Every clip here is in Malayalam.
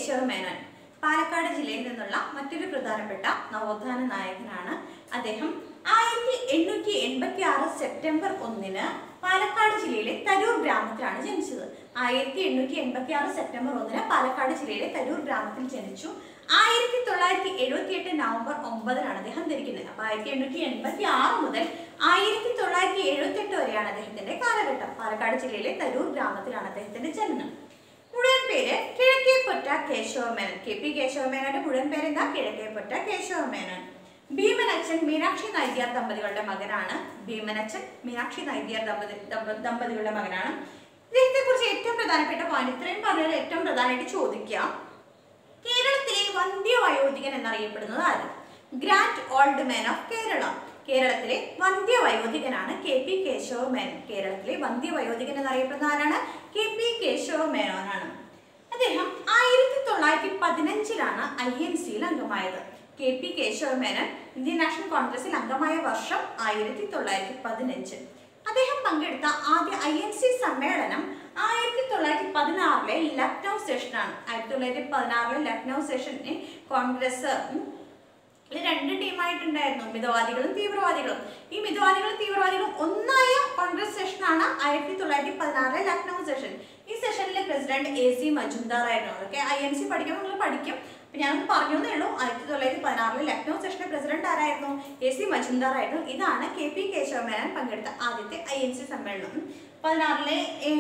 കേശവ മേനോൻ പാലക്കാട് ജില്ലയിൽ നിന്നുള്ള മറ്റൊരു പ്രധാനപ്പെട്ട നവോത്ഥാന നായകനാണ്. അദ്ദേഹം 1886 സെപ്റ്റംബർ 1 പാലക്കാട് ജില്ലയിലെ തരൂർ ഗ്രാമത്തിലാണ് ജനിച്ചത്. 1886 സെപ്റ്റംബർ 1 പാലക്കാട് ജില്ലയിലെ തരൂർ ഗ്രാമത്തിൽ ജനിച്ചു. 1978 നവംബർ 9 അദ്ദേഹം ധരിക്കുന്നത്. അപ്പൊ 1886 മുതൽ 1978 വരെയാണ് അദ്ദേഹത്തിന്റെ കാലഘട്ടം. പാലക്കാട് ജില്ലയിലെ തരൂർ ഗ്രാമത്തിലാണ് അദ്ദേഹത്തിന്റെ ജനനം. മുഴുവൻ പേര് കിഴക്കേപ്പൊറ്റ കേശവ മേനോൻ. KP കേശവ മേനോന്റെ മുഴുവൻ പേര് എന്താ? കിഴക്കേപ്പൊറ്റ കേശവ മേനോൻ. ഭീമനച്ചൻ മീനാക്ഷി നൈദ്യാർ ദമ്പതികളുടെ മകനാണ്. ഭീമനച്ചൻ മീനാക്ഷി നൈദ്യാർ ദമ്പതികളുടെ മകനാണ്. ഇദ്ദേഹത്തെ കുറിച്ച് ഏറ്റവും പ്രധാനപ്പെട്ട പോയിന്റ്, ഇത്രയും പറഞ്ഞാൽ ഏറ്റവും പ്രധാനമായിട്ട് ചോദിക്കാം, കേരളത്തിലെ വന്ധ്യവയോധികൻ എന്നറിയപ്പെടുന്നത് ആര്? Grand old man of Kerala. കേരളത്തിലെ വന്ധ്യവയോധികനാണ് KP കേശവ മേനോൻ. കേരളത്തിലെ വന്ധ്യവയോധികൻ എന്നറിയപ്പെടുന്ന ആരാണ്? KP കേശവ മേനോനാണ്. അദ്ദേഹം 1915 INC-യിൽ അംഗമായത്. KP Keshava Menon Indian national കോൺഗ്രസിൽ അംഗമായ വർഷം 1915. അദ്ദേഹം പങ്കെടുത്ത ആദ്യ INC സമ്മേളനം 1916 ലക്നൗ സെഷനാണ്. 1916 ലക്നൗ സെഷനിൽ കോൺഗ്രസ് രണ്ട് ടീമായിട്ടുണ്ടായിരുന്നു, മിതവാദികളും തീവ്രവാദികളും. ഈ മിതവാദികളും തീവ്രവാദികളും ഒന്നായ കോൺഗ്രസ് സെഷനാണ് 1916 ലക്നൗ സെഷൻ. ഈ സെഷനിലെ പ്രസിഡന്റ് AC മജുംദാർ ആയിരുന്നു. അതൊക്കെ INC പഠിക്കുമ്പോൾ നിങ്ങൾ പഠിക്കും. ഞാൻ പറഞ്ഞു എന്നേ ഉള്ളൂ. 1916 ലക്നൗ സെഷന്റെ പ്രസിഡന്റ് ആരായിരുന്നു? AC മജുംദാർ ആയിരുന്നു. ഇതാണ് KP കേശവ മേനോൻ പങ്കെടുത്ത ആദ്യത്തെ INC സമ്മേളനം. 16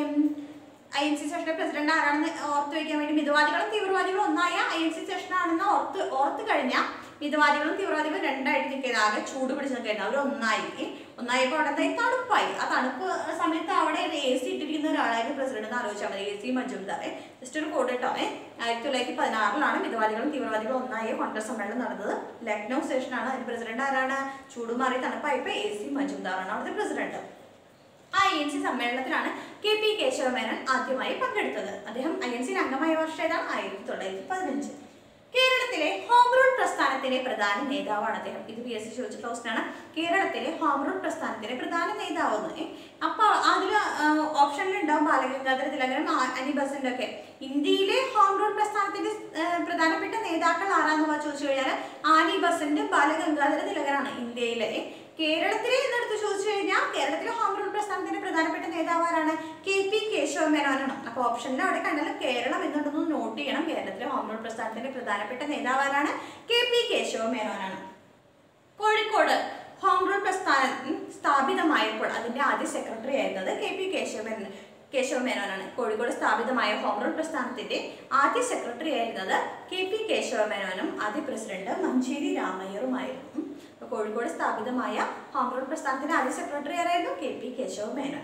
INC സെഷന്റെ പ്രസിഡന്റ് ആരാണെന്ന് ഓർത്ത് വയ്ക്കാൻ വേണ്ടി, മിതവാദികളും തീവ്രവാദികളും ഒന്നായ INC സെഷനാണെന്ന് ഓർത്ത് കഴിഞ്ഞാൽ മിതവാദികളും തീവ്രവാദികളും രണ്ടായിട്ട് നിൽക്കുന്നത്, ആകെ ചൂട് പിടിച്ച് നിൽക്കുന്നത്. അവർ ഒന്നായപ്പോൾ അവിടെ എന്തായി? തണുപ്പായി. ആ തണുപ്പ് സമയത്ത് അവിടെ AC ഇട്ടിരിക്കുന്ന ഒരാളായിരുന്നു പ്രസിഡന്റ് എന്ന് ആലോചിച്ചാൽ മതി. AC മജുംദാർ. ജസ്റ്റ് ഒരു കോഡ് കേട്ടോ. 1916 മിതവാദികളും തീവ്രവാദികളും ഒന്നായ കോൺഗ്രസ് സമ്മേളനം നടന്നത്. ലക്നൗ സെഷനാണ്. അതിന് പ്രസിഡന്റ് ആരാണ്? ചൂടുമാറി തണുപ്പായപ്പോൾ AC മജുംദാറാണ് അവിടുത്തെ പ്രസിഡന്റ്. ആ INC സമ്മേളനത്തിലാണ് KP കേശവ മേനോൻ ആദ്യമായി പങ്കെടുത്തത്. അദ്ദേഹം INC-യിൽ അംഗമായ വർഷം ഏതാണ്? 1915. കേരളത്തിലെ ഹോം റൂൾ പ്രസ്ഥാനത്തിന്റെ പ്രധാന നേതാവാണ് അദ്ദേഹം. ഇത് PSC ചോദിച്ച ക്വസ്റ്റ്യൻ ആണ്. കേരളത്തിലെ ഹോം റൂൾ പ്രസ്ഥാനത്തിന്റെ പ്രധാന നേതാവെന്ന്. അപ്പൊ അതില് ഓപ്ഷനിലുണ്ടാവും ബാലഗംഗാധര തിലകനും അനി ബസന്റും ഒക്കെ. ഇന്ത്യയിലെ ഹോം റൂൾ പ്രസ്ഥാനത്തിന്റെ പ്രധാനപ്പെട്ട നേതാക്കൾ ആരാന്ന് ചോദിച്ചു കഴിഞ്ഞാൽ ആനി ബസന്റ്, ബാലഗംഗാധര തിലകനാണ്. ഇന്ത്യയിലെ കേരളത്തിലെ എന്നെടുത്ത് ചോദിച്ചു കഴിഞ്ഞാൽ കേരളത്തിലെ ഹോം റൂൾ പ്രസ്ഥാനത്തിന്റെ പ്രധാനപ്പെട്ട നേതാവാരാണ്? KP കേശവ മേനോനാണ്. അപ്പൊ ഓപ്ഷനിൽ അവിടെ കണ്ടാൽ കേരളം എന്നുണ്ടെന്ന് നോട്ട് ചെയ്യണം. കേരളത്തിലെ ഹോം റൂൾ പ്രസ്ഥാനത്തിന്റെ പ്രധാനപ്പെട്ട നേതാവാരാണ്? KP കേശവ മേനോനാണ്. കോഴിക്കോട് ഹോം റൂൾ പ്രസ്ഥാനം സ്ഥാപിതമായപ്പോൾ അതിന്റെ ആദ്യ സെക്രട്ടറി ആയിരുന്നത് KP കേശവ മേനോനാണ്. കോഴിക്കോട് സ്ഥാപിതമായ ഹോം റൂൾ പ്രസ്ഥാനത്തിന്റെ ആദ്യ സെക്രട്ടറി ആയിരുന്നത് KP കേശവ മേനോനും ആദ്യ പ്രസിഡന്റ് മഞ്ചേരി രാമയ്യറുമായിരുന്നു. അപ്പൊ കോഴിക്കോട് സ്ഥാപിതമായ ഹോം റൂൾ പ്രസ്ഥാനത്തിന്റെ ആദ്യ സെക്രട്ടറി ആരായിരുന്നു? KP കേശവ മേനോൻ.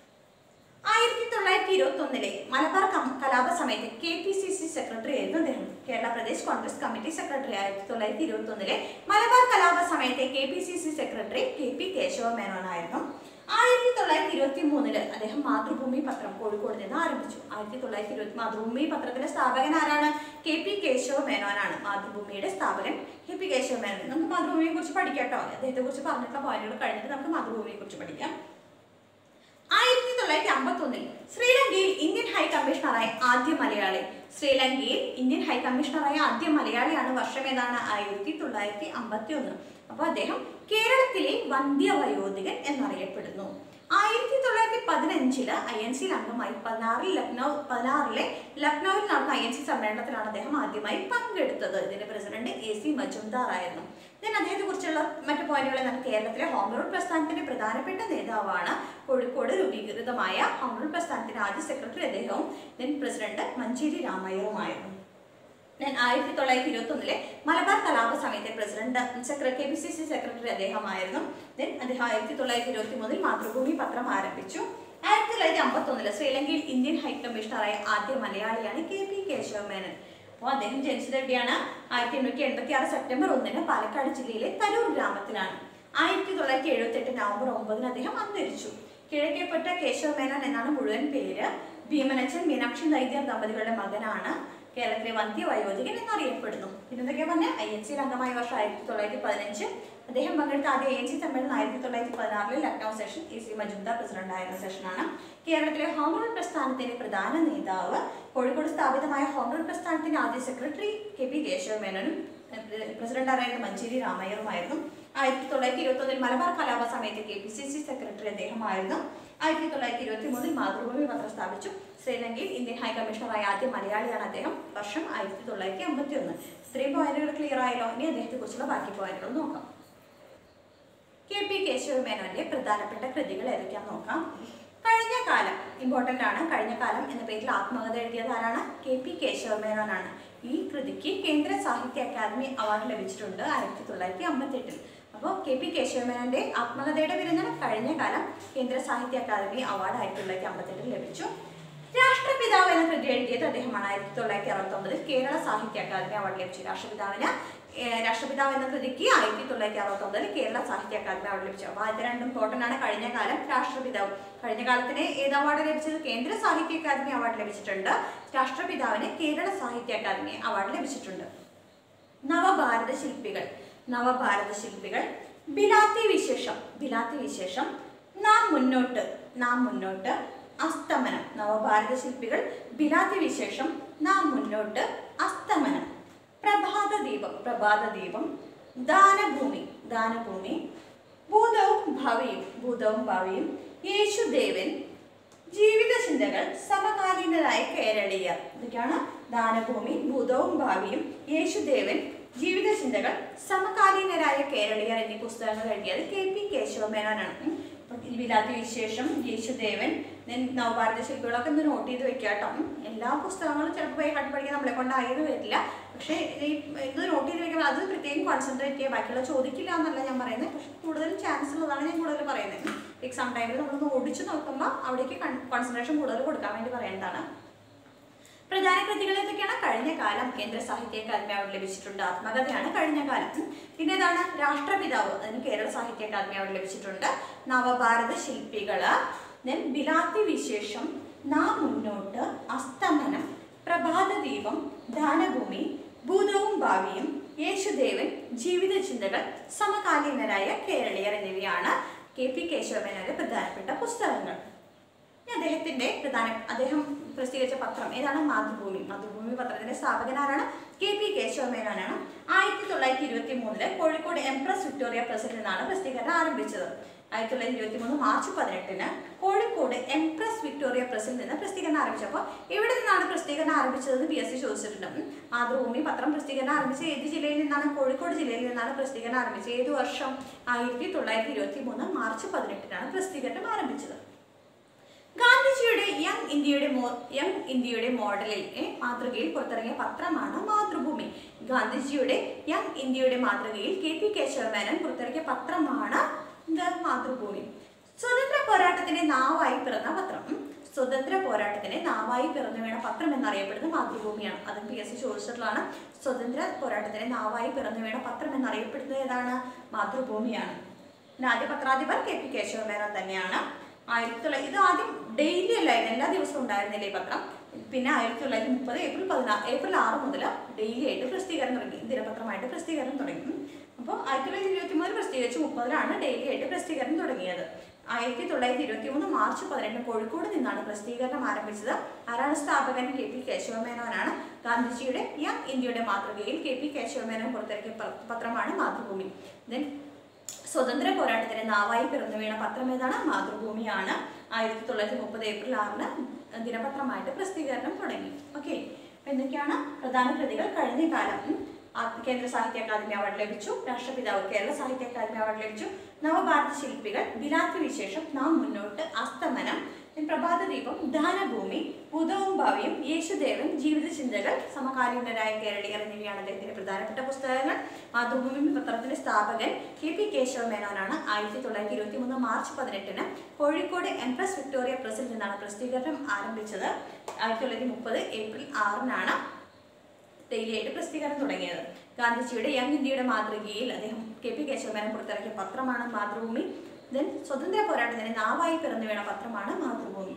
1921 മലബാർ കലാപ സമയത്ത് KPCC സെക്രട്ടറി ആയിരുന്നു അദ്ദേഹം. Kerala Pradesh Congress committee secretary. 1921 മലബാർ കലാപ സമയത്തെ KPCC secretary KP Keshava Menon ആയിരുന്നു. 1923 അദ്ദേഹം മാതൃഭൂമി പത്രം കോഴിക്കോട് നിന്ന് ആരംഭിച്ചു. 1920 മാതൃഭൂമി പത്രത്തിന്റെ സ്ഥാപകൻ ആരാണ്? KP കേശവ മേനോനാണ്. മാതൃഭൂമിയുടെ സ്ഥാപകൻ KP കേശവ മേനോൻ. നമുക്ക് മാതൃഭൂമിയെ കുറിച്ച് പഠിക്കാം കേട്ടോ. അദ്ദേഹത്തെ കുറിച്ച് പറഞ്ഞിട്ടുള്ള പോയിന്റുകൾ കഴിഞ്ഞിട്ട് നമുക്ക് മാതൃഭൂമിയെ കുറിച്ച് പഠിക്കാം. 1951 ശ്രീലങ്കയിൽ ഇന്ത്യൻ ഹൈ കമ്മീഷണറായ ആദ്യ മലയാളി. ശ്രീലങ്കയിൽ ഇന്ത്യൻ ഹൈ കമ്മീഷണറായ ആദ്യ മലയാളിയാണ്. വർഷം ഏതാണ്? 1951. അപ്പൊ അദ്ദേഹം കേരളത്തിലെ വന്ധ്യവയോധികൻ എന്നറിയപ്പെടുന്നു. 1915 INC-യിൽ അംഗമായി. 16 ലക്നൌവിൽ നടന്ന INC സമ്മേളനത്തിലാണ് അദ്ദേഹം ആദ്യമായി പങ്കെടുത്തത്. ഇതിന്റെ പ്രസിഡന്റ് AC മജുംദാർ ആയിരുന്നു. അദ്ദേഹത്തെ കുറിച്ചുള്ള മറ്റു പോയിന്റുകൾ എന്താണ്? കേരളത്തിലെ ഹോം റൂൾ പ്രസ്ഥാനത്തിന്റെ പ്രധാനപ്പെട്ട നേതാവാണ്. കോഴിക്കോട് രൂപീകൃതമായ ഹോം റൂൾ പ്രസ്ഥാനത്തിന്റെ ആദ്യ സെക്രട്ടറി അദ്ദേഹവും പ്രസിഡന്റ് മഞ്ചേരി രാമയ്യറുമായിരുന്നു. 1921 മലബാർ കലാപ സമയത്തെ പ്രസിഡന്റ് KPCC സെക്രട്ടറി അദ്ദേഹമായിരുന്നു. അദ്ദേഹം 1923 മാതൃഭൂമി പത്രം ആരംഭിച്ചു. 1951 ശ്രീലങ്കയിൽ ഇന്ത്യൻ ഹൈ കമ്മീഷണറായ ആദ്യ മലയാളിയാണ് KP കേശവ മേനോൻ. അപ്പോൾ അദ്ദേഹം ജനിച്ചത് എവിടെയാണ്? 1886 സെപ്റ്റംബർ 1 പാലക്കാട് ജില്ലയിലെ തരൂർ ഗ്രാമത്തിലാണ്. 1978 നവംബർ 9 അദ്ദേഹം അന്തരിച്ചു. കിഴക്കേപ്പൊറ്റ കേശവ മേനോൻ എന്നാണ് മുഴുവൻ പേര്. ഭീമനച്ചൻ മീനാക്ഷി നൈദ്യർ ദമ്പതികളുടെ മകനാണ്. കേരളത്തിലെ വന്ധ്യവയോധികൻ എന്നറിയപ്പെടുന്നു. പിന്നെന്തൊക്കെയാ പറഞ്ഞ INC അംഗമായ വർഷം 1915. അദ്ദേഹം പങ്കെടുത്ത ആദ്യ ANC സമ്മേളനം 1916 Lucknow session. AC Majumdar president ആയിരുന്ന സെഷനാണ്. കേരളത്തിലെ ഹോം റൂൾ പ്രസ്ഥാനത്തിന്റെ പ്രധാന നേതാവ്. കോഴിക്കോട് സ്ഥാപിതമായ ഹോം റൂൾ പ്രസ്ഥാനത്തിന്റെ ആദ്യ സെക്രട്ടറി KP കേശവ മേനോനും പ്രസിഡന്റായിരുന്ന മഞ്ചേരി രാമയ്യറുമായിരുന്നു. 1921 മലബാർ കലാപ സമയത്ത് KPCC സെക്രട്ടറി അദ്ദേഹമായിരുന്നു. 1923 മാതൃഭൂമി പത്രം സ്ഥാപിച്ചു. ശ്രീലങ്കയിൽ ഇന്ത്യൻ ഹൈക്കമ്മീഷണറായ ആദ്യ മലയാളിയാണ് അദ്ദേഹം. വർഷം 1951. ഇത്രയും പോയിന്റുകൾ ക്ലിയർ ആയല്ലോ. ഇനി അദ്ദേഹത്തെ കുറിച്ചുള്ള ബാക്കി പോയിന്റുകൾ നോക്കാം. KP കേശവ മേനോന്റെ പ്രധാനപ്പെട്ട കൃതികൾ ഏതൊക്കെയാന്ന് നോക്കാം. കഴിഞ്ഞ കാലം ഇമ്പോർട്ടന്റ് ആണ്. കഴിഞ്ഞ കാലം എന്ന പേരിൽ ആത്മകഥ എഴുതിയത് ആരാണ്? KP കേശവ മേനോനാണ്. ഈ കൃതിക്ക് കേന്ദ്ര സാഹിത്യ അക്കാദമി അവാർഡ് ലഭിച്ചിട്ടുണ്ട് 1958. അപ്പോൾ KP കേശവ മേനോന്റെ ആത്മകഥയുടെ പേരെന്താണ്? കഴിഞ്ഞ കാലം. കേന്ദ്ര സാഹിത്യ അക്കാദമി അവാർഡ് 1958 ലഭിച്ചു. രാഷ്ട്രപിതാവ് എന്ന കൃതി എഴുതിയത് അദ്ദേഹമാണ്. 1969 കേരള സാഹിത്യ അക്കാദമി അവാർഡ് ലഭിച്ചു. രാഷ്ട്രപിതാവ് എന്ന കൃതിക്ക് 1969 കേരള സാഹിത്യ അക്കാദമി അവാർഡ് ലഭിച്ചു. അപ്പോൾ അത് രണ്ടും ഇമ്പോർട്ടന്റ് ആണ്. കഴിഞ്ഞ കാലം, രാഷ്ട്രപിതാവ്. കഴിഞ്ഞ കാലത്തിന് ഏത് അവാർഡ് ലഭിച്ചത്? കേന്ദ്ര സാഹിത്യ അക്കാദമി അവാർഡ് ലഭിച്ചിട്ടുണ്ട്. രാഷ്ട്രപിതാവിന് കേരള സാഹിത്യ അക്കാദമി അവാർഡ് ലഭിച്ചിട്ടുണ്ട്. നവഭാരത ശില്പികൾ. ബിലാത്തി വിശേഷം. നാം മുന്നോട്ട്. അസ്തമനം. നവഭാരത ശില്പികൾ. ബിലാത്തി വിശേഷം. നാം മുന്നോട്ട്. അസ്തമനം. പ്രഭാതദീപം. ദാനഭൂമി. ഭൂതവും ഭാവിയും. യേശുദേവൻ. ജീവിത ചിന്തകൾ. സമകാലീനരായ കേരളീയർ. ഇതൊക്കെയാണ് ദാനഭൂമി, ഭൂതവും ഭാവിയും, യേശുദേവൻ, ജീവിത ചിന്തകൾ, സമകാലീനരായ കേരളീയർ എന്നീ പുസ്തകങ്ങൾ എഴുതിയത് KP കേശവ മേനോനാണ്. ബിലാത്തി വിശേഷം, യേശുദേവൻ, നവഭാരത ശില്പികളൊക്കെ ഒന്ന് നോട്ട് ചെയ്ത് വെക്കുക കേട്ടോ. എല്ലാ പുസ്തകങ്ങളും ചിലപ്പോൾ പോയി കണ്ടു പഠിക്കാൻ നമ്മളെ കൊണ്ടായെന്ന് വരില്ല. പക്ഷേ ഇത് നോട്ട് ചെയ്ത് വെക്കുമ്പോൾ അത് പ്രത്യേകം കോൺസെൻട്രേറ്റ് ചെയ്യുക. ബാക്കിയുള്ള ചോദിക്കില്ല എന്നല്ല ഞാൻ പറയുന്നത്. പക്ഷെ കൂടുതലും ചാൻസ് ഉള്ളതാണ് ഞാൻ കൂടുതൽ പറയുന്നത്. എക്സാം ടൈമിൽ നമ്മളൊന്ന് ഓടിച്ച് നോക്കുമ്പോൾ അവിടേക്ക് കോൺസെൻട്രേഷൻ കൂടുതൽ കൊടുക്കാൻ വേണ്ടി പറയേണ്ടതാണ്. പ്രധാന കൃതികൾ ഏതൊക്കെയാണ്? കഴിഞ്ഞ കാലം കേന്ദ്ര സാഹിത്യ അക്കാദമി അവാർഡ് ലഭിച്ചിട്ടുണ്ട്. ആത്മകഥയാണ് കഴിഞ്ഞ കാലം. പിന്നെ ഏതാണ്? രാഷ്ട്രപിതാവ്. അതിന് കേരള സാഹിത്യ അക്കാദമി അവാർഡ് ലഭിച്ചിട്ടുണ്ട്. നവഭാരത ശില്പികള്, ബിലാത്തി വിശേഷം, നാം മുന്നോട്ട്, അസ്തമനം, പ്രഭാതദീപം, ദാനഭൂമി, ഭൂതവും ഭാവിയും, യേശുദേവൻ, ജീവിത ചിന്തകൾ, സമകാലീനരായ കേരളീയർ എന്നിവയാണ് KP കേശവ മേനോന്റെ പ്രധാനപ്പെട്ട പുസ്തകങ്ങൾ. അദ്ദേഹം പ്രസിദ്ധീകരിച്ച പത്രം ഏതാണ്? മാതൃഭൂമി പത്രത്തിന്റെ സ്ഥാപകനാരാണ്? KP കേശവ മേനോനാണ്. 1923 കോഴിക്കോട് എംപ്രസ് വിക്ടോറിയ പ്രസിൽ നിന്നാണ് പ്രസിദ്ധീകരണം ആരംഭിച്ചത്. 1923 മാർച്ച് 18 കോഴിക്കോട് എംപ്രസ് വിക്ടോറിയ പ്രസിൽ നിന്ന് പ്രസിദ്ധീകരണം ആരംഭിച്ചപ്പോൾ എവിടെ നിന്നാണ് പ്രസിദ്ധീകരണം ആരംഭിച്ചതെന്ന് PSC ചോദിച്ചിട്ടുണ്ട്. മാതൃഭൂമി പത്രം പ്രസിദ്ധീകരണം ആരംഭിച്ചത് ഏത് ജില്ലയിൽ നിന്നാണ്? കോഴിക്കോട് ജില്ലയിൽ നിന്നാണ് പ്രസിദ്ധീകരണം ആരംഭിച്ചത്. ഏത് വർഷം? 1923 മാർച്ച് 18 പ്രസിദ്ധീകരണം ആരംഭിച്ചത്. ഗാന്ധിജിയുടെ യങ് ഇന്ത്യയുടെ മോഡലിൽ മാതൃകയിൽ പുറത്തിറങ്ങിയ പത്രമാണ് മാതൃഭൂമി. ഗാന്ധിജിയുടെ യങ് ഇന്ത്യയുടെ മാതൃകയിൽ KP കേശവ മേനോൻ പുറത്തിറങ്ങിയ പത്രമാണ് മാതൃഭൂമി. സ്വതന്ത്ര പോരാട്ടത്തിന്റെ നാവായി പിറന്ന പത്രം. വീണ പത്രം എന്നറിയപ്പെടുന്ന മാതൃഭൂമിയാണ്. അതും PSC ചോദിച്ചിട്ടുള്ളതാണ്. സ്വതന്ത്ര പോരാട്ടത്തിന്റെ നാവായി പിറന്നു വീണ പത്രം എന്നറിയപ്പെടുന്നത് ഏതാണ്? മാതൃഭൂമിയാണ്. ആദ്യ പത്രാധിപർ KP കേശവ മേനോൻ തന്നെയാണ്. ഇത് ആദ്യം ഡെയിലി അല്ലായിരുന്നു, എല്ലാ ദിവസവും ഉണ്ടായിരുന്നില്ല ഈ പത്രം. പിന്നെ 1930 ഏപ്രിൽ 6 മുതൽ ഡെയിലി ആയിട്ട് പ്രസിദ്ധീകരണം തുടങ്ങി. ദിനപത്രമായിട്ട് പ്രസിദ്ധീകരണം തുടങ്ങി. അപ്പോൾ 1923 പ്രസിദ്ധീകരിച്ച് 30 ഡെയിലി ആയിട്ട് പ്രസിദ്ധീകരണം തുടങ്ങിയത്. 1923 മാർച്ച് 18 കോഴിക്കോട് നിന്നാണ് പ്രസിദ്ധീകരണം ആരംഭിച്ചത്. ആരാണ് സ്ഥാപകൻ? KP കേശവ മേനോനാണ്. ഗാന്ധിജിയുടെ യങ് ഇന്ത്യയുടെ മാതൃകയിൽ KP കേശവ മേനോൻ പുറത്തിറക്കിയ പത്രമാണ് മാതൃഭൂമി. സ്വതന്ത്ര പോരാട്ടത്തിന് നാവായി പിറന്നു വീണ പത്രം ഏതാണ്? മാതൃഭൂമിയാണ്. 1930 ഏപ്രിൽ 6 ദിനപത്രമായിട്ട് പ്രസിദ്ധീകരണം തുടങ്ങി. ഓക്കെ, എന്തൊക്കെയാണ് പ്രധാന കൃതികൾ? കഴിഞ്ഞ കാലം കേന്ദ്ര സാഹിത്യ അക്കാദമി അവാർഡ് ലഭിച്ചു. രാഷ്ട്രപിതാവ് കേരള സാഹിത്യ അക്കാദമി അവാർഡ് ലഭിച്ചു. നവഭാരത ശില്പികൾ, ബിലാത്തി വിശേഷം, നാം മുന്നോട്ട്, അസ്തമനം, പ്രഭാതദീപം, ദാനഭൂമി, ഭൂതവും ഭാവിയും, യേശുദേവൻ, ജീവിത ചിന്തകൾ, സമകാലീനരായ കേരളീയർ എന്നിവയാണ് അദ്ദേഹത്തിന്റെ പ്രധാനപ്പെട്ട പുസ്തകങ്ങൾ. മാതൃഭൂമി പത്രത്തിന്റെ സ്ഥാപകൻ KP കേശവ മേനോനാണ്. 1923 മാർച്ച് 18 കോഴിക്കോട് എംപ്രസ് വിക്ടോറിയ പ്രസിൽ നിന്നാണ് പ്രസിദ്ധീകരണം ആരംഭിച്ചത്. 1930 ഏപ്രിൽ 6 ഡെയിലി ആയിട്ട് പ്രസിദ്ധീകരണം തുടങ്ങിയത്. ഗാന്ധിജിയുടെ യങ് ഇന്ത്യയുടെ മാതൃകയിൽ അദ്ദേഹം KP കേശവ മേനോൻ പുറത്തിറക്കിയ പത്രമാണ് മാതൃഭൂമി. സ്വതന്ത്ര പോരാട്ടത്തിന് നാവായി പിറന്നു വീണ പത്രമാണ് മാതൃഭൂമി.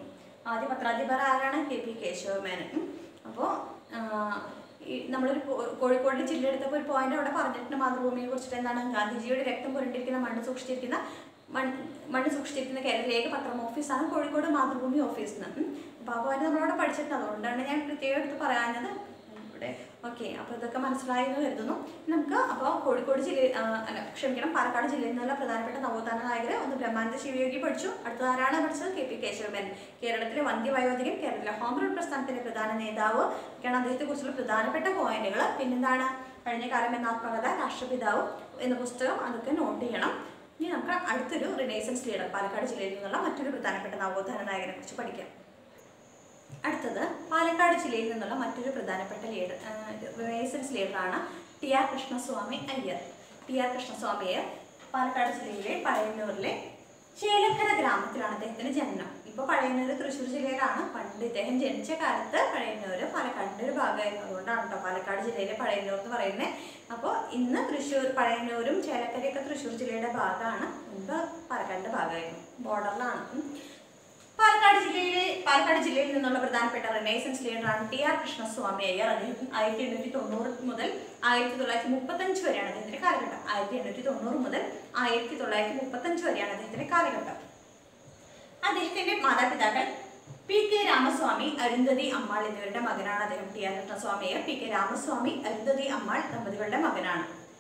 ആദ്യ പത്രാധിപർ ആരാണ്? KP കേശവമേനൻ. അപ്പോൾ നമ്മളൊരു കോഴിക്കോട് ജില്ല എടുത്തപ്പോൾ ഒരു പോയിന്റ് അവിടെ പറഞ്ഞിട്ടുണ്ട് മാതൃഭൂമിയെ കുറിച്ചിട്ട്. എന്താണ്? ഗാന്ധിജിയുടെ രക്തം പുരണ്ടിരിക്കുന്ന മണ്ണ് സൂക്ഷിച്ചിരിക്കുന്ന കേരളത്തിലെ ഏക പത്രം ഓഫീസാണ് കോഴിക്കോട് മാതൃഭൂമി ഓഫീസ് എന്ന്. അപ്പോൾ ആ പോയിന്റ് നമ്മളവിടെ പഠിച്ചിട്ടുണ്ട്. അതുകൊണ്ടാണ് ഞാൻ പ്രത്യേകം എടുത്ത് പറയാഞ്ഞത് ഇവിടെ. ഓക്കെ, അപ്പോൾ ഇതൊക്കെ മനസ്സിലായി എന്ന് കരുതുന്നു. നമുക്ക് അപ്പോൾ കോഴിക്കോട് പാലക്കാട് ജില്ലയിൽ നിന്നുള്ള പ്രധാനപ്പെട്ട നവോത്ഥാന നായകർ ഒന്ന് ബ്രഹ്മാനന്ദ ശിവയോഗി പഠിച്ചു. അടുത്തത് ആരാണ് പഠിച്ചത്? KP കേശവമേനൻ. കേരളത്തിലെ വന്ധ്യവയോധികൻ, കേരളത്തിലെ ഹോം റൂൾ പ്രസ്ഥാനത്തിന്റെ പ്രധാന നേതാവ് ഒക്കെയാണ് അദ്ദേഹത്തെ കുറിച്ചുള്ള പ്രധാനപ്പെട്ട പോയിന്റുകൾ. പിന്നെന്താണ്? കഴിഞ്ഞ കാലം എന്ന ആത്മകഥ, രാഷ്ട്രപിതാവ് എന്ന പുസ്തകം, അതൊക്കെ നോട്ട് ചെയ്യണം. ഇനി നമുക്ക് അടുത്തൊരു റിനൈസൻസ് ലീഡർ, പാലക്കാട് ജില്ലയിൽ നിന്നുള്ള മറ്റൊരു പ്രധാനപ്പെട്ട നവോത്ഥാന നായകനെ കുറിച്ച് പഠിക്കാം. അടുത്തത് പാലക്കാട് ജില്ലയിൽ നിന്നുള്ള മറ്റൊരു പ്രധാനപ്പെട്ട റിനൈസൻസ് ലീഡറാണ് TR കൃഷ്ണസ്വാമി അയ്യർ. TR കൃഷ്ണസ്വാമി അയ്യർ പാലക്കാട് ജില്ലയിലെ പഴയന്നൂരിലെ ചേലക്കര ഗ്രാമത്തിലാണ് അദ്ദേഹത്തിന്റെ ജനനം. ഇപ്പോൾ പഴയന്നൂർ തൃശ്ശൂർ ജില്ലയിലാണ്. പണ്ട് ഇദ്ദേഹം ജനിച്ച കാലത്ത് പഴയന്നൂർ പാലക്കാടിന്റെ ഒരു ഭാഗമായിരുന്നു. അതുകൊണ്ടാണ് കേട്ടോ പാലക്കാട് ജില്ലയിലെ പഴയന്നൂർ എന്ന് പറയുന്നത്. അപ്പോൾ ഇന്ന് പഴയന്നൂരും ചേലക്കരയൊക്കെ തൃശ്ശൂർ ജില്ലയുടെ ഭാഗമാണ്. മുൻപ് പാലക്കാടിന്റെ ഭാഗമായിരുന്നു, ബോർഡറിലാണ്. പാലക്കാട് ജില്ലയിൽ നിന്നുള്ള പ്രധാനപ്പെട്ട റിനൈസൻസ് ലീഡറാണ് TR കൃഷ്ണസ്വാമി അയ്യർ. അദ്ദേഹം 1890 മുതൽ 1935 വരെയാണ് അദ്ദേഹത്തിന്റെ കാലഘട്ടം. 1890 മുതൽ 1935 വരെയാണ് അദ്ദേഹത്തിന്റെ കാലഘട്ടം. അദ്ദേഹത്തിന്റെ മാതാപിതാക്കൾ PK രാമസ്വാമി, അരുന്ധതി അമ്മാൾ എന്നിവരുടെ മകനാണ് അദ്ദേഹം. TR കൃഷ്ണസ്വാമി അയ്യർ PK രാമസ്വാമി, അരുന്ധതി അമ്മാൾ ദമ്പതികളുടെ മകനാണ്.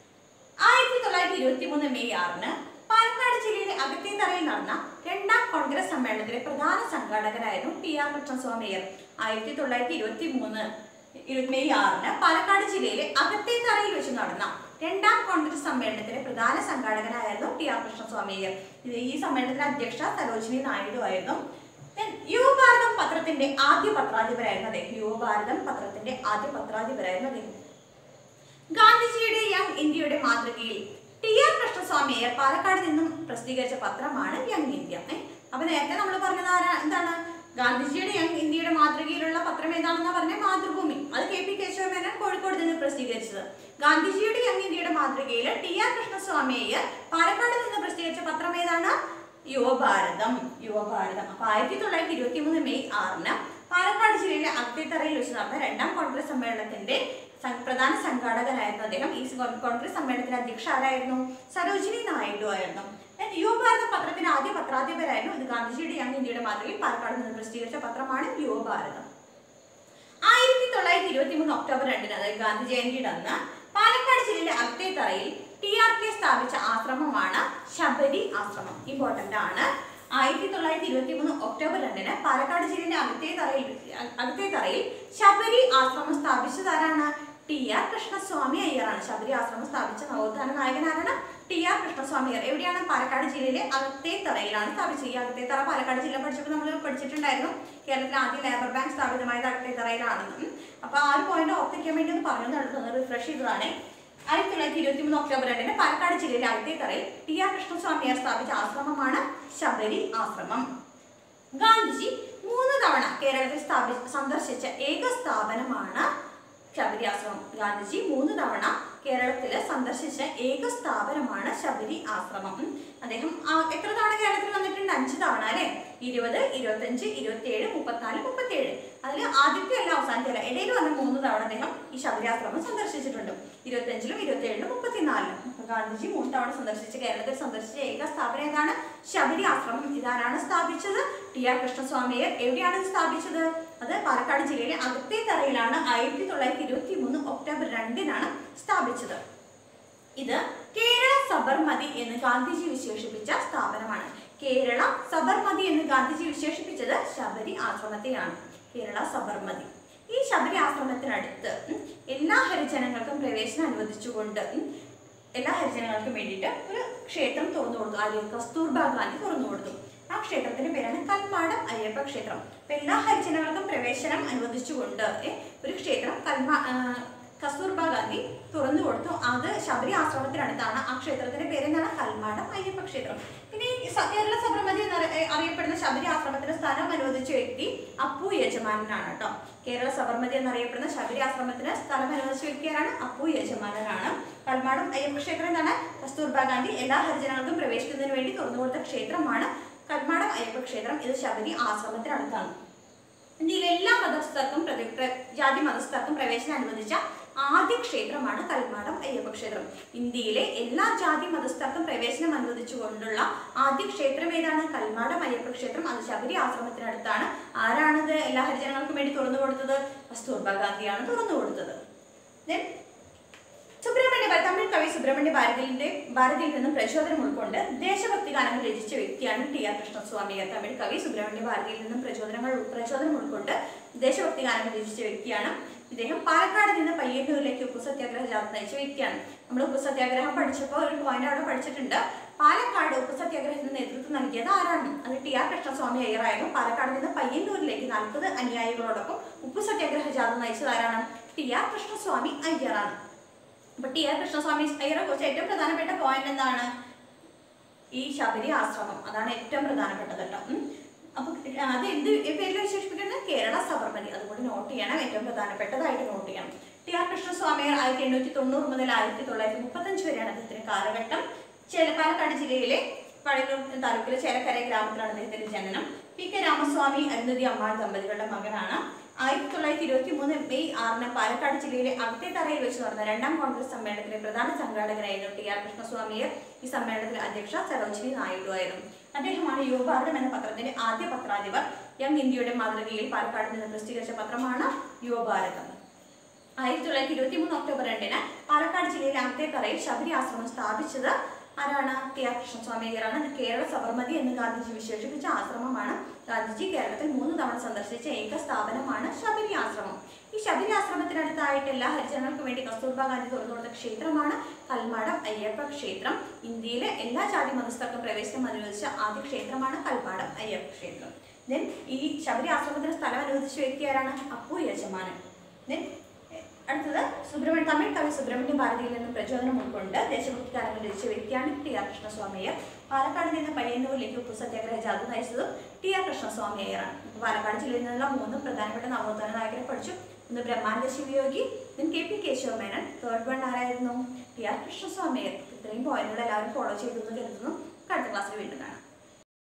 1923 മെയ് 6 പാലക്കാട് ജില്ലയിലെ അകത്തേത്തറയിൽ നടന്ന 2ാം കോൺഗ്രസ് സമ്മേളനത്തിലെ പ്രധാന സംഘാടകനായിരുന്നു TR കൃഷ്ണസ്വാമി അയ്യർ. 1923 മെയ് 6 പാലക്കാട് ജില്ലയിലെ അകത്തേത്തറയിൽ വെച്ച് നടന്ന 2ാം കോൺഗ്രസ് സമ്മേളനത്തിലെ പ്രധാന സംഘാടകനായിരുന്നു TR കൃഷ്ണസ്വാമി അയ്യർ. ഈ സമ്മേളനത്തിന്റെ അധ്യക്ഷ സരോജിനി നായിഡു ആയിരുന്നു. യുവഭാരതം പത്രത്തിന്റെ ആദ്യ പത്രാധിപരായിരുന്നു അദ്ദേഹം. ഗാന്ധിജിയുടെ യങ് ഇന്ത്യയുടെ മാതൃകയിൽ TR കൃഷ്ണസ്വാമി അയ്യർ പാലക്കാട് നിന്നും പ്രസിദ്ധീകരിച്ച പത്രമാണ് യങ് ഇന്ത്യ. അപ്പൊ നേരത്തെ നമ്മൾ പറഞ്ഞത് എന്താണ്? ഗാന്ധിജിയുടെ യങ് ഇന്ത്യയുടെ മാതൃകയിലുള്ള പത്രം ഏതാണെന്ന് പറഞ്ഞ മാതൃഭൂമി. അത് KP കേശവമേനൻ കോഴിക്കോട് നിന്ന് പ്രസിദ്ധീകരിച്ചത്. ഗാന്ധിജിയുടെ യങ് ഇന്ത്യയുടെ മാതൃകയിൽ TR കൃഷ്ണസ്വാമി അയ്യർ പാലക്കാട് നിന്ന് പ്രസിദ്ധീകരിച്ച പത്രം ഏതാണ്? യുവഭാരതം. അപ്പൊ 1923 മെയ് 6 പാലക്കാട് ജില്ലയിലെ അകത്തേത്തറയിൽ വെച്ച് നടന്ന 2ാം കോൺഗ്രസ് സമ്മേളനത്തിന്റെ പ്രധാന സംഘാടകനായിരുന്നു അദ്ദേഹം. ഈ കോൺഗ്രസ് സമ്മേളനത്തിന്റെ അധ്യക്ഷ ആരായിരുന്നു? സരോജിനി നായിഡു ആയിരുന്നു. യുവഭാരതം പത്രത്തിന്റെ ആദ്യ പത്രാധിപരായിരുന്നു. ഇത് ഗാന്ധിജിയുടെ യങ് ഇന്ത്യയുടെ മാതൃകയിൽ പാലക്കാട് നിന്ന് പ്രസിദ്ധീകരിച്ച പത്രമാണ് യുവഭാരതം. 1923 ഒക്ടോബർ 2 അതായത് ഗാന്ധി ജയന്തിയുടെ അന്ന് പാലക്കാട് ജില്ലയിലെ അകത്തേത്തറയിൽ TRK സ്ഥാപിച്ച ആശ്രമമാണ് ശബരി ആശ്രമം. ഇമ്പോർട്ടന്റ് ആണ്. 1923 ഒക്ടോബർ 2 പാലക്കാട് ജില്ലയിലെ അകത്തേത്തറയിൽ ശബരി ആശ്രമം സ്ഥാപിച്ചതാരാണ്? TR കൃഷ്ണസ്വാമി അയ്യറാണ്. ശബരി ആശ്രമം സ്ഥാപിച്ച നവോത്ഥാന നായകനാണ് TR കൃഷ്ണസ്വാമി അയ്യർ. എവിടെയാണ്? പാലക്കാട് ജില്ലയിലെ അകത്തേത്തറയിലാണ് സ്ഥാപിച്ചത്. ഈ അകത്തേത്തറ പാലക്കാട് ജില്ല പഠിച്ചപ്പോൾ നമ്മൾ പഠിച്ചിട്ടുണ്ടായിരുന്നു. കേരളത്തിലെ ആദ്യ ലേബർ ബാങ്ക് സ്ഥാപിതമായത് അകത്തേത്തറയിലാണെന്ന്. അപ്പൊ ആ ഒരു പോയിന്റ് ഓർത്തിക്കാൻ വേണ്ടി ഒന്ന് പറഞ്ഞു റിഫ്രഷ് ചെയ്തതാണ്. 1923 ഒക്ടോബർ 2 പാലക്കാട് ജില്ലയിലെ അകത്തേത്തറയിൽ TR കൃഷ്ണസ്വാമി അയ്യർ സ്ഥാപിച്ച ആശ്രമമാണ് ശബരി ആശ്രമം. ഗാന്ധിജി 3 തവണ കേരളത്തിൽ സന്ദർശിച്ച ഏക സ്ഥാപനമാണ് ശബരി ആശ്രമം. ഗാന്ധിജി 3 തവണ കേരളത്തിൽ സന്ദർശിച്ച ഏക സ്ഥാപനമാണ് ശബരി ആശ്രമം. അദ്ദേഹം എത്ര തവണ കേരളത്തിൽ വന്നിട്ടുണ്ട്? 5 തവണ അല്ലെ? 20, 25, 27, 34, 37. അതിൽ ആദ്യത്തെ അല്ല അവസാനത്തെ അല്ല, ഇടയിൽ വന്ന 3 തവണ അദ്ദേഹം ഈ ശബരി ആശ്രമം സന്ദർശിച്ചിട്ടുണ്ട്. 25, 27, 34. ഗാന്ധിജി 3 തവണ കേരളത്തിൽ സന്ദർശിച്ച ഏക സ്ഥാപനം ഏതാണ്? ശബരി ആശ്രമം. ഇതാരാണ് സ്ഥാപിച്ചത്? TR കൃഷ്ണസ്വാമി അയ്യർ. എവിടെയാണ് ഇത് സ്ഥാപിച്ചത്? അത് പാലക്കാട് ജില്ലയിലെ അകത്തേത്തറയിലാണ്. 1923 ഒക്ടോബർ 2 സ്ഥാപിച്ചത്. ഇത് കേരള സബർമതി എന്ന് ഗാന്ധിജി വിശേഷിപ്പിച്ച സ്ഥാപനമാണ്. കേരള സബർമതി എന്ന് ഗാന്ധിജി വിശേഷിപ്പിച്ചത് ശബരി ആശ്രമത്തെയാണ്. കേരള സബർമതി. ഈ ശബരി ആശ്രമത്തിനടുത്ത് എല്ലാ ഹരിജനങ്ങൾക്കും പ്രവേശനം അനുവദിച്ചുകൊണ്ട് എല്ലാ ഹരിജനങ്ങൾക്കും വേണ്ടിയിട്ട് ഒരു ക്ഷേത്രം തുറന്നു കൊടുത്തു. ആര്യ കസ്തൂർബാ ഗാന്ധി തുറന്നു കൊടുത്തു. ആ ക്ഷേത്രത്തിന്റെ പേരാണ് കൽമാടം അയ്യപ്പ ക്ഷേത്രം. അപ്പൊ എല്ലാ ഹരിജനങ്ങൾക്കും പ്രവേശനം അനുവദിച്ചുകൊണ്ട് ഒരു ക്ഷേത്രം കസ്തൂർബാ ഗാന്ധി തുറന്നു കൊടുത്തു. അത് ശബരി ആശ്രമത്തിനടുത്താണ്. ആ ക്ഷേത്രത്തിന്റെ പേരെന്താണ്? കൽമാടം അയ്യപ്പ ക്ഷേത്രം. പിന്നെ കേരള സബർമതി എന്നറിയപ്പെടുന്ന ശബരി ആശ്രമത്തിന് സ്ഥലം അനുവദിച്ച വ്യക്തി അപ്പു യജമാനനാണ് കേട്ടോ. കേരള സബർമതി എന്നറിയപ്പെടുന്ന ശബരി ആശ്രമത്തിന് സ്ഥലം അനുവദിച്ച വ്യക്തിയാണ് അപ്പു യജമാനനാണ്. കൽമാടം അയ്യപ്പ ക്ഷേത്രം എന്താണ്? കസ്തൂർബാ ഗാന്ധി എല്ലാ ഹരിജനങ്ങൾക്കും പ്രവേശിക്കുന്നതിന് വേണ്ടി തുറന്നു കൊടുത്ത ക്ഷേത്രമാണ് കൽമാടം അയ്യപ്പ ക്ഷേത്രം. ഇത് ശബരി ആശ്രമത്തിനടുത്താണ്. ഇന്ത്യയിലെ എല്ലാ മതസ്ഥർക്കും ജാതി മതസ്ഥർക്കും പ്രവേശനം അനുവദിച്ച ആദ്യ ക്ഷേത്രമാണ് കൽമാടം അയ്യപ്പ ക്ഷേത്രം. ഇന്ത്യയിലെ എല്ലാ ജാതി മതസ്ഥർക്കും പ്രവേശനം അനുവദിച്ചുകൊണ്ടുള്ള ആദ്യ ക്ഷേത്രം ഏതാണ്? കൽമാടം അയ്യപ്പ ക്ഷേത്രം. അത് ശബരി ആശ്രമത്തിനടുത്താണ്. ആരാണിത് എല്ലാ ഹരിജനങ്ങൾക്കും വേണ്ടി തുറന്നു കൊടുത്തത്? കസ്തൂർബ ഗാന്ധിയാണ് തുറന്നു കൊടുത്തത്. തമിഴ് കവി സുബ്രഹ്മണ്യ ഭാരതിയിൽ നിന്നും പ്രചോദനം ഉൾക്കൊണ്ട് ദേശഭക്തി ഗാനങ്ങൾ രചിച്ച വ്യക്തിയാണ് ടി.ആർ. കൃഷ്ണസ്വാമിയർ. തമിഴ് കവി സുബ്രഹ്മണ്യ ഭാരതിയിൽ നിന്നും പ്രചോദനം ഉൾക്കൊണ്ട് ദേശഭക്തി ഗാനങ്ങൾ രചിച്ച വ്യക്തിയാണ് ഇദ്ദേഹം. പാലക്കാട് നിന്ന് പയ്യന്നൂരിലേക്ക് ഉപ്പു സത്യാഗ്രഹ ജാഥ നയിച്ച വ്യക്തിയാണ്. നമ്മൾ ഉപ്പു സത്യാഗ്രഹം പഠിച്ചപ്പോൾ ഒരു പോയിന്റ് അവിടെ പഠിച്ചിട്ടുണ്ട്. പാലക്കാട് ഉപ്പു സത്യാഗ്രഹത്തിന് നേതൃത്വം നൽകിയത് ആരാണ്? അത് ടി.ആർ. കൃഷ്ണസ്വാമി അയ്യറായിരുന്നു. പാലക്കാട് നിന്ന് പയ്യന്നൂരിലേക്ക് 40 അനുയായികളോടൊപ്പം ഉപ്പു സത്യാഗ്രഹ ജാഥ നയിച്ചത് ആരാണ്? ടി.ആർ. കൃഷ്ണസ്വാമി അയ്യറാണ്. അപ്പൊ ടി.ആർ. കൃഷ്ണസ്വാമി അയ്യറെ കുറിച്ച് ഏറ്റവും പ്രധാനപ്പെട്ട പോയിന്റ് എന്താണ്? ഈ ശബരി ആശ്രമം. അതാണ് ഏറ്റവും പ്രധാനപ്പെട്ടത് കേട്ടോ. അപ്പൊ അത് എന്ത് പേരിൽ വിശേഷിപ്പിക്കുന്നത്? കേരള സബർമതി. അതുകൊണ്ട് നോട്ട് ചെയ്യണം, ഏറ്റവും പ്രധാനപ്പെട്ടതായിട്ട് നോട്ട് ചെയ്യണം. ടി.ആർ. കൃഷ്ണസ്വാമിയർ 1890 മുതൽ 1935 വരെയാണ് അദ്ദേഹത്തിന്റെ കാലഘട്ടം. പാലക്കാട് ജില്ലയിലെ പഴയൂർ താലൂക്കിലെ ചേലക്കര ഗ്രാമത്തിലാണ് അദ്ദേഹത്തിന്റെ ജനനം. പി.കെ. രാമസ്വാമി അരുന്ധതി അമ്മാൾ ദമ്പതികളുടെ മകനാണ്. 1923 മെയ് 6 പാലക്കാട് ജില്ലയിലെ അകത്തേത്തറയിൽ വെച്ച് നടന്ന 2ാം കോൺഗ്രസ് സമ്മേളനത്തിലെ പ്രധാന സംഘാടകനായിരുന്നു ടി.ആർ. കൃഷ്ണസ്വാമിയർ. ഈ സമ്മേളനത്തിലെ അധ്യക്ഷ സരോജിനി നായിഡു ആയിരുന്നു. അദ്ദേഹമാണ് യുവഭാരതം എന്ന പത്രത്തിന്റെ ആദ്യ പത്രാധിപർ. യങ് ഇന്ത്യയുടെ മാതൃകയിൽ പാലക്കാട് നിന്ന് പ്രസിദ്ധീകരിച്ച പത്രമാണ് യുവഭാരതം. 1923 ഒക്ടോബർ 2 പാലക്കാട് ജില്ലയിലെ അകത്തേത്തറയിൽ ശബരി ആശ്രമം സ്ഥാപിച്ചത് ആരാണ്? ടി.ആർ. കൃഷ്ണസ്വാമി അയ്യറാണ്. ഇത് കേരള സബർമതി എന്ന് ഗാന്ധിജി വിശേഷിപ്പിച്ച ആശ്രമമാണ്. ഗാന്ധിജി കേരളത്തിൽ 3 തവണ സന്ദർശിച്ച ഏക സ്ഥാപനമാണ് ശബരി ആശ്രമം. ഈ ശബരി ആശ്രമത്തിനടുത്തായിട്ട് എല്ലാ ഹരിജനങ്ങൾക്കും വേണ്ടി കസ്തൂർബ ഗാന്ധി തുറന്നു കൊടുത്ത ക്ഷേത്രമാണ് കൽമാടം അയ്യപ്പ ക്ഷേത്രം. ഇന്ത്യയിലെ എല്ലാ ജാതി മതസ്ഥർക്കും പ്രവേശനം അനുവദിച്ച ആദ്യ ക്ഷേത്രമാണ് കൽമാടം അയ്യപ്പ ക്ഷേത്രം. ദെൻ ഈ ശബരി ആശ്രമത്തിന് സ്ഥലം അനുവദിച്ച വ്യക്തി ആരാണ്? അപ്പു യജമാനൻ. ദെൻ അടുത്തത് തമിഴ് കവി സുബ്രഹ്മണ്യ ഭാരതിയിൽ നിന്നും പ്രചോദനം ഉൾക്കൊണ്ട് ദേശഭക്തി ഗാനങ്ങൾ രചിച്ച വ്യക്തിയാണ് ടി.ആർ. കൃഷ്ണസ്വാമി അയ്യർ. പാലക്കാട് നിന്ന് പയ്യന്നൂരിലേക്ക് ഉപ്പു സത്യാഗ്രഹ ജാഥ നയിച്ചതും ടി.ആർ. കൃഷ്ണസ്വാമി അയ്യറാണ്. പാലക്കാട് ജില്ലയിൽ നിന്നുള്ള 3 പ്രധാനപ്പെട്ട നവോത്ഥാന നായകരെ പഠിച്ചു. ഒന്ന് Brahmananda Shivayogi, KP. Keshava Menon, third one ആരായിരുന്നു? ടി.ആർ. കൃഷ്ണസ്വാമി അയ്യർ. ഇത്രയും പോയിന്റുകൾ എല്ലാവരും ഫോളോ ചെയ്തു എന്ന് കരുതുന്നു. അടുത്ത ക്ലാസ്സിൽ വീണ്ടും കാണാം.